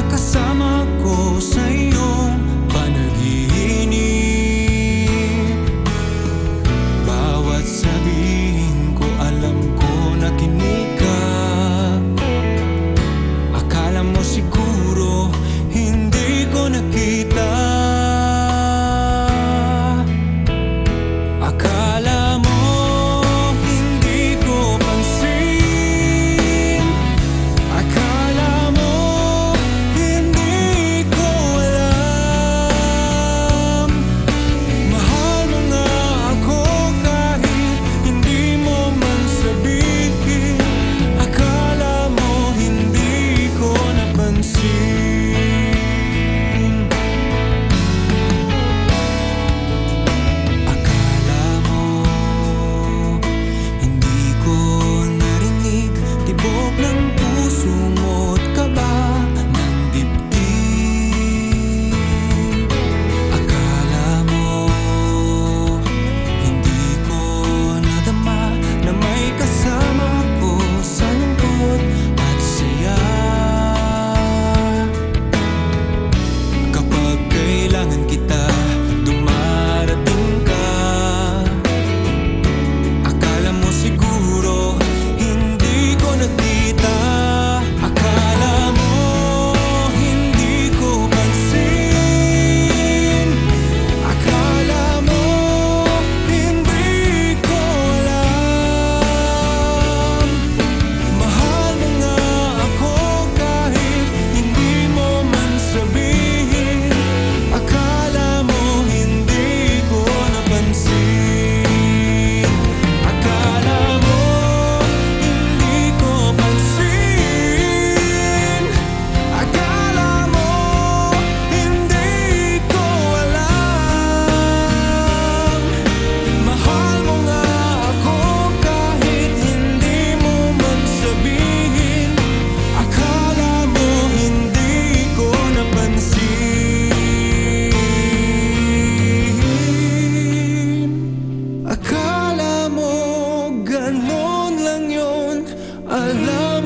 kasama ko sa iyong panaginip. Bawat sabihin ko, alam ko na kinig ka. Akala mo siguro hindi ko nakita. Akala mo hindi ko pansin. Akala mo hindi ko alam. Mahal mo nga ako kahit hindi mo man sabihin. Akala mo hindi ko napansin. Akala mo hindi ko narinig tibok ng puso mo't kaba ng dibdib. Akala mo hindi ko nadama na may kasama ko sa lungkot at saya. Kapag kailangan kita, dumarating ka. Akala mo siguro hindi ko nakita. Akala mo hindi ko pansin. Akala mo hindi ko alam. Mahal mo nga ako kahit hindi mo man sabihin. Akala mo hindi ko napansin. Akala mo hindi ko pansin. Akala mo hindi ko alam. Mahal mo nga ako kahit hindi mo man sabihin. Akala mo hindi ko napansin. Akala mo ganon lang yun. Alam